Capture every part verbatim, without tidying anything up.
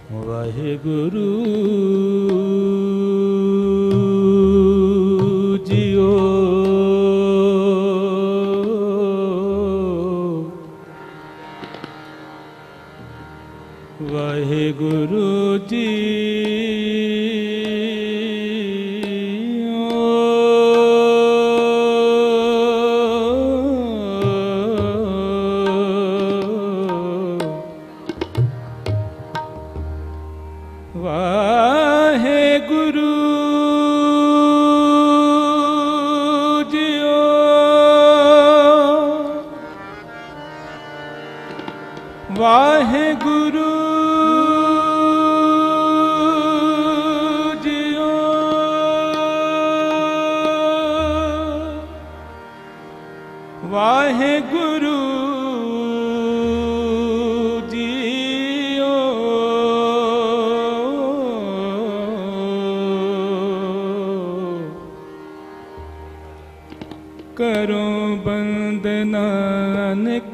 वाहेगुरु जियो वाहेगुरु जी वाहेगुरु जियो वाहेगुरु जियो करो बंदना अनेक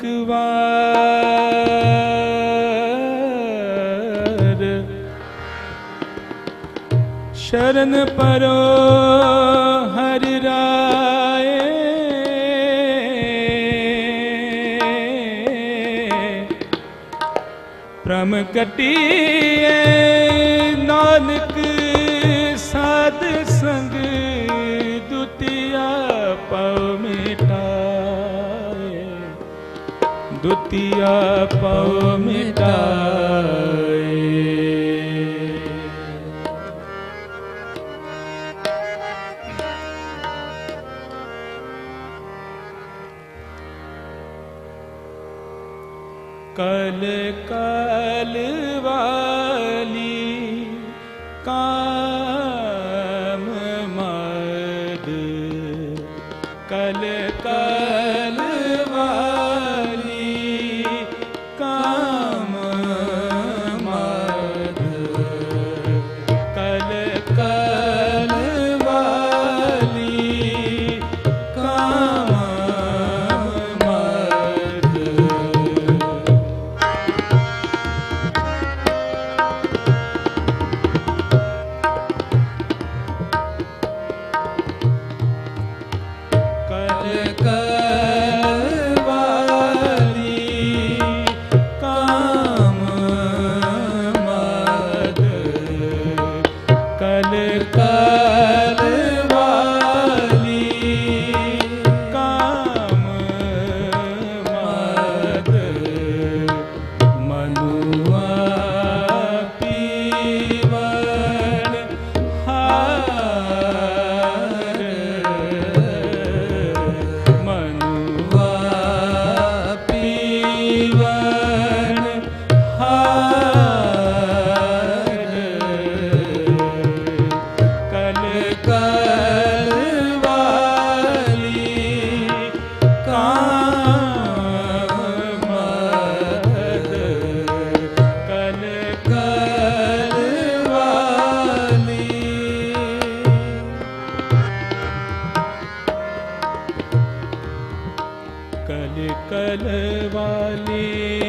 बार शरण परो हरि राय प्रम कटिए नानक साध संग दुतिया पव मिटाए दुतिया पव मिटाए। कल कल वाली काम मद कल कल वाली काम मद कल कल वाली काम कल कल वाली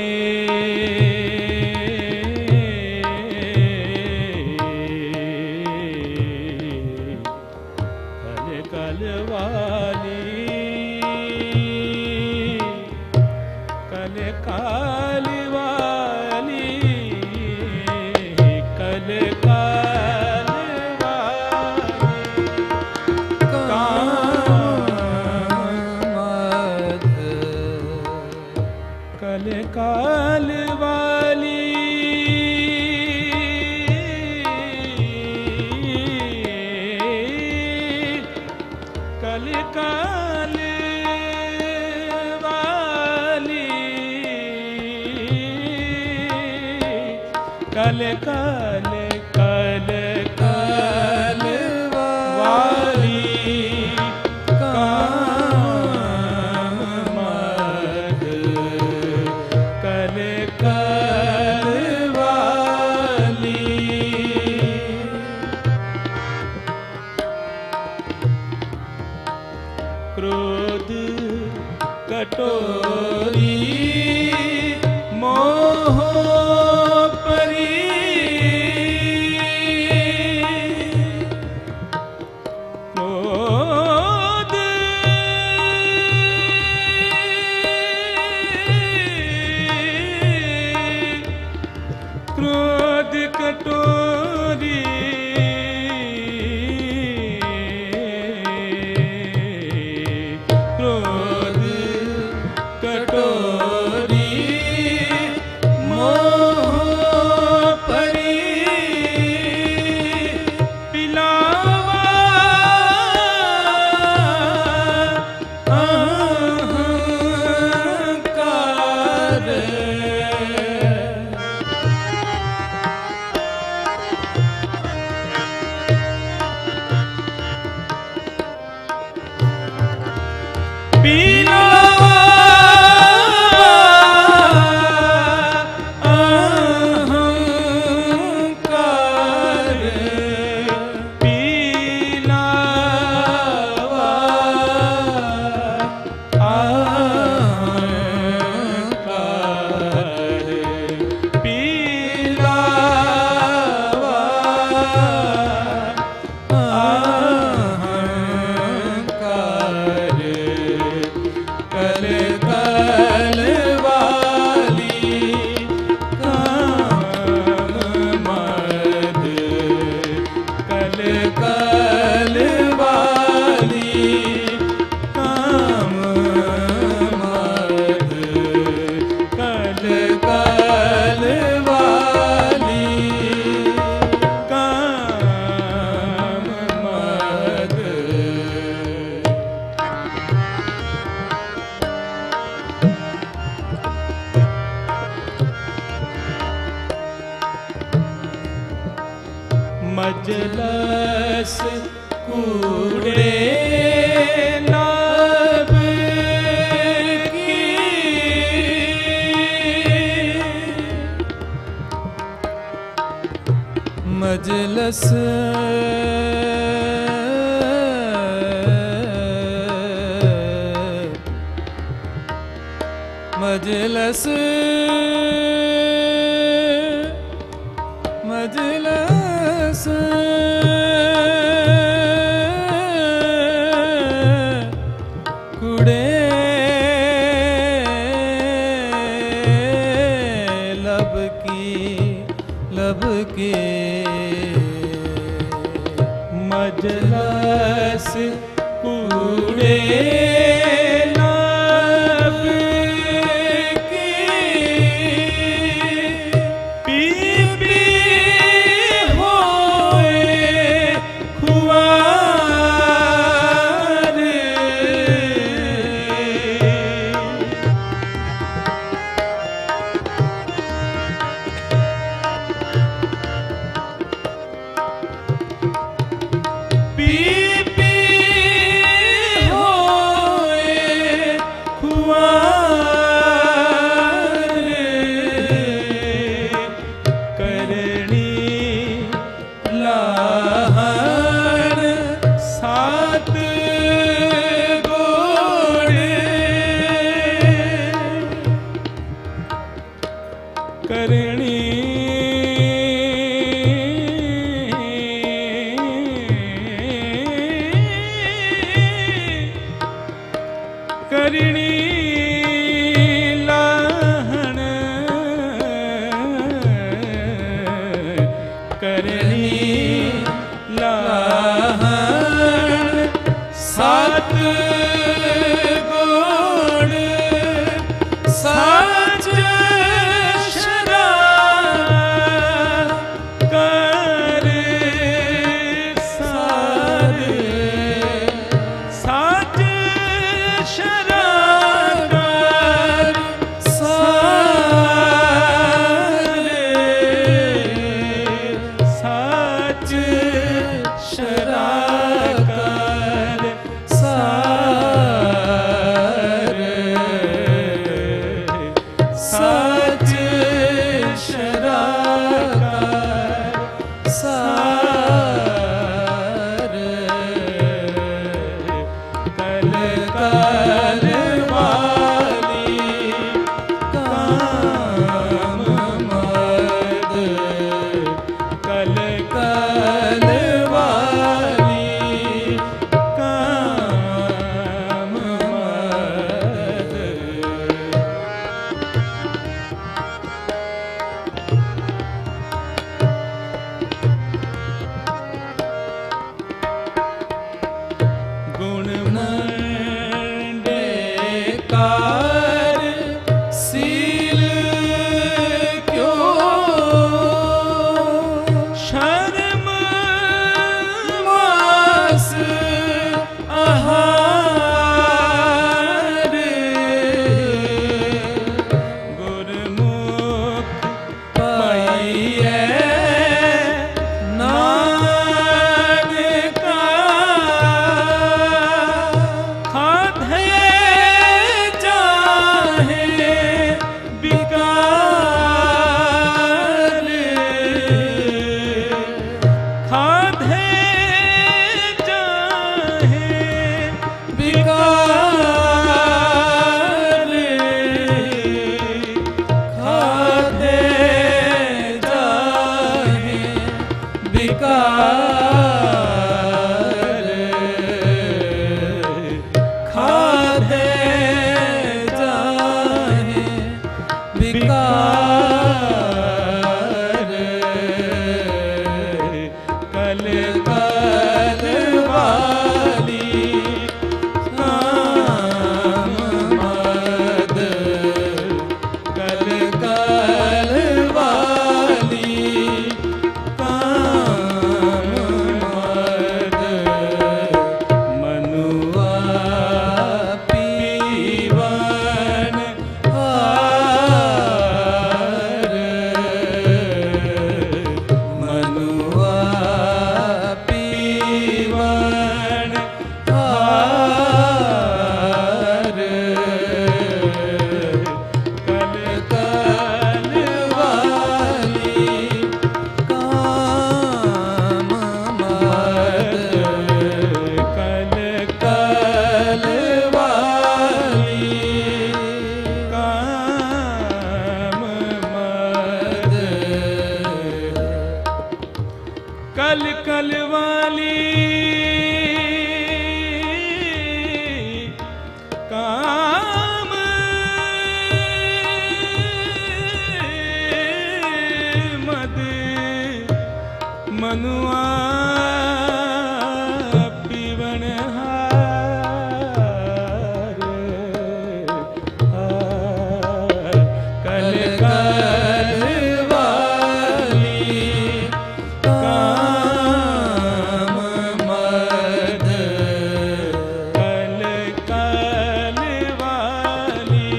कल कल वाली कल काल वाली कल काल कल काल वाली कल काल वाली कल काल कल काल वाली क्रोध कटोरी मोह परी मजलस कूड़े नाब की मजलस मजलस मजलस कुड़े लब की लब के मजलस कूड़े नाब की पी पी होए खुआर पी पी होए खुआर करणी लाहन सात गोड़े करणी करणी लाहन करणी लाहन सात गोड़ साच शरा कर सारे साच शरा कर सारे साच शरा कर सारे साच शरा कर सारे कल कल वाली काम मद कल कल वाली काम मद गुण मंडे कार सील क्यों शर्म मास आहार गुरमुख पाइए नाम का खाधे चाहे बिकार खाधे चाहे बिकार खाधे चाहे बिकार खाधे जाहे बिकार कल कल वाली काम मद कल कल वाली काम मद मनुआ पीवन हार मनुआ पीवन हार कल काल वाली काम मद कल काल वाली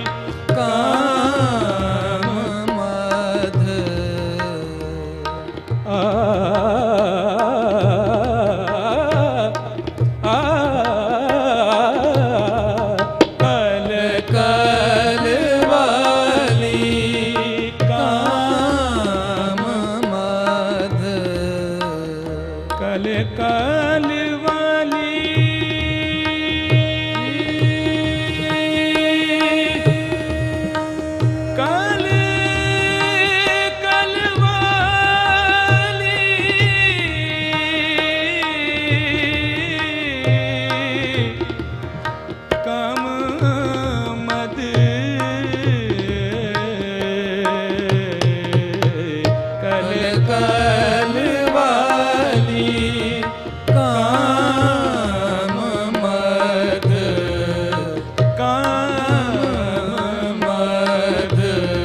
काम मद आ कल काल वाली काम मद कल काल वाली काल कल वाली काम मद कल काल वाली काम मद काम मद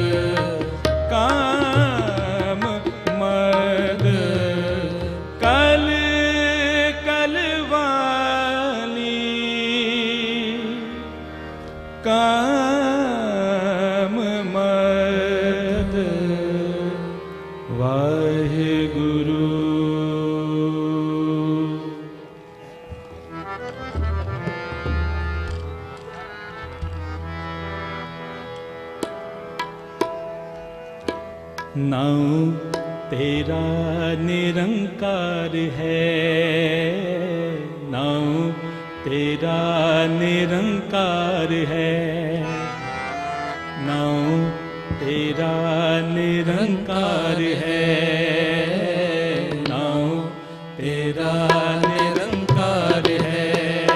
काम मद कल कल वाली काम मद वाहेगुरु। नाम तेरा निरंकार है, नाम तेरा निरंकार है, नाम तेरा निरंकार है, नाम तेरा निरंकार है,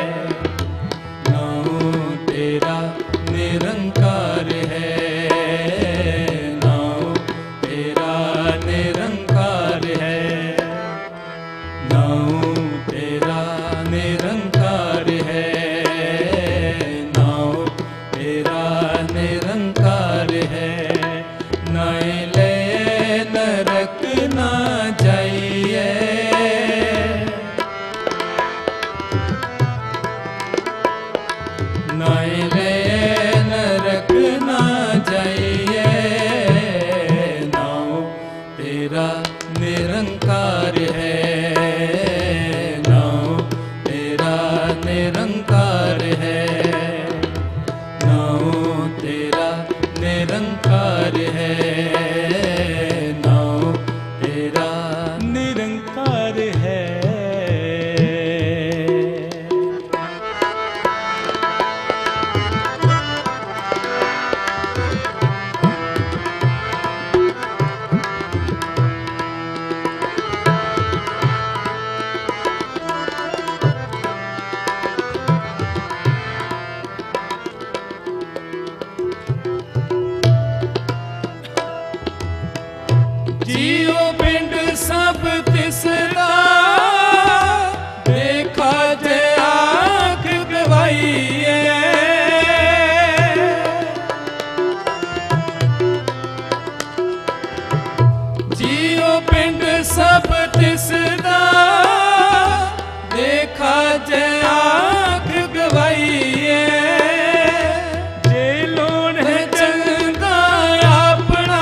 नाम तेरा निरंकार है, नाम तेरा निरंकार है, नाम तेरा निरंकार है, नाम तेरा निरंकार है। नाय ले नरक ना जाइए, नाय ले नरक ना जाइए, नाम तेरा निरंकार है, नाम तेरा निरंकार है, नाम तेरा निरंकार है, नाम तेरा निरंकार है। जियो पिंड सब तिसदा देखा जे आँख गवाइए, जियो पिंड सब तिसदा देखा जे आँख गवाइए, जे लोन है चंगा अपना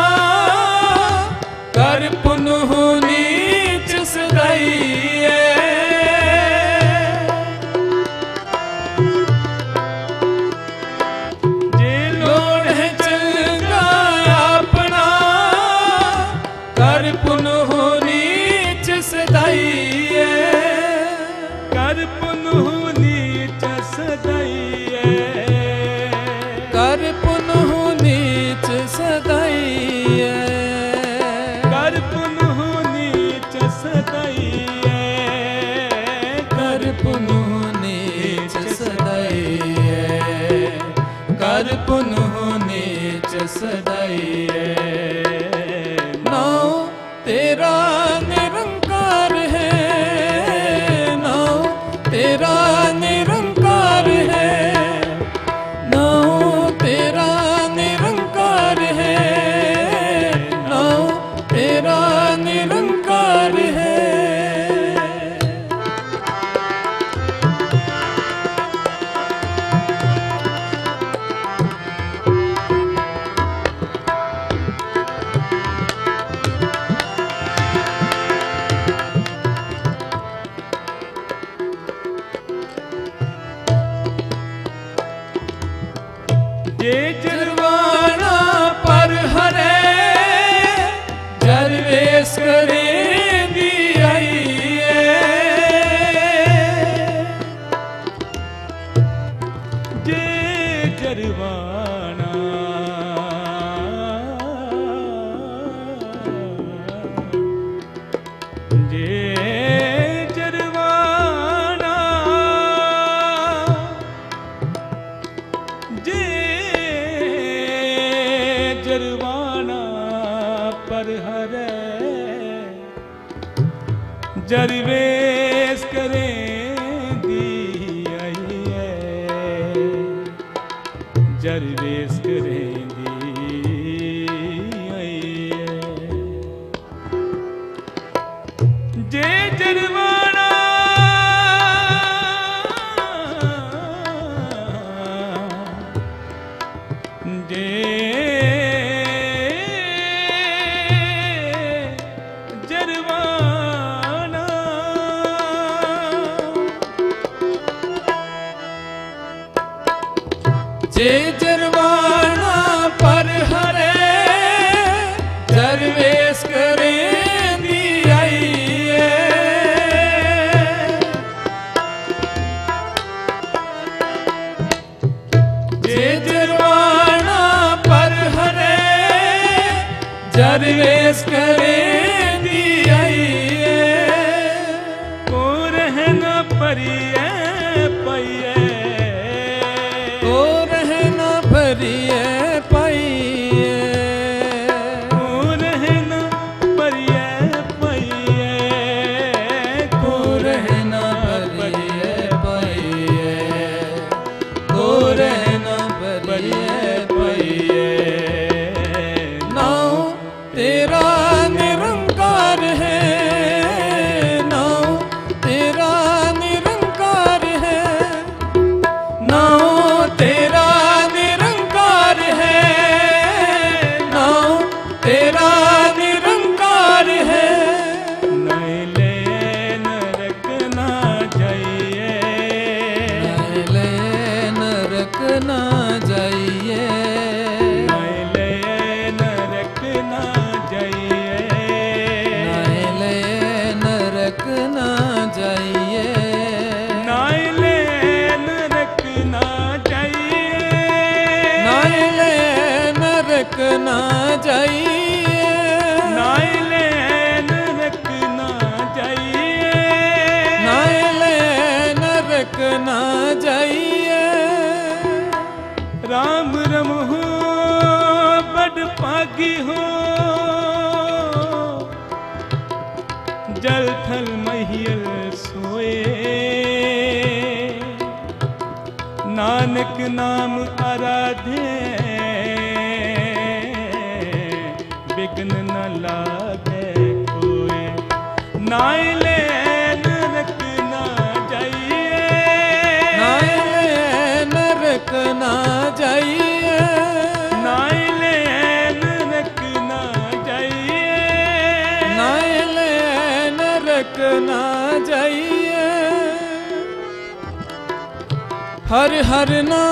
कर पुनः नीच सदाइए, जे लोन है चंगा अपना कर पुनः नीच सदाइए, कर पुनः नीच सदाइए, कर पुनः नीच सदाइए, कर पुनः नीच सदाइए, कर पुनः नीच सदाइए, कर पुनः नीच सदाइए। नाम तेरा निरंकार जरवाना पर हरे जरवेश करें दी आई है जरवेश करें दी आई है जे जरवाना जे जरवाना जे जरवाना पर हरे जरवेश करें दी आई है जे जरवाना पर हरे जरवेश करें दी आई है को रहना परिए पइए को रहना भरिए पाइए को रहना परिए पइए को रहना भरिए पाइए को रहना भरिए पाइए नाम तेरा निरंकार है नाम तेरा निरंकार है नाम तेरा निरंकार है नाम तेरा निरंकार है नैले न रखना चाहिए नैले न रखना जाइए नैले न रखना चाहिए नैले न रखना जाइए नाइले न रखना चाहिए नाइले न रखना जाइए नाइले न रखना चाहिए नाइले न रखना जाइए राम रमहु बड़ पागी हो जल थल महियल सोए नानक नाम आराधे बिघ्न न लागे कोई नाइले न रखना चाहिए नाइले न रखना जाइए नाइले न रखना चाहिए नाइले न रखना जाइए हर हर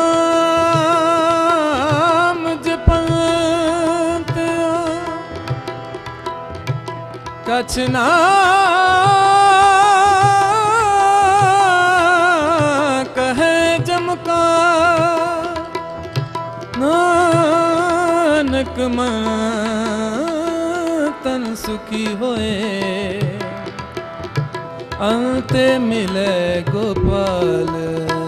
नाम जपंत कछ ना कहे जमका नानक मन तन सुखी होए अंत मिले गोपाल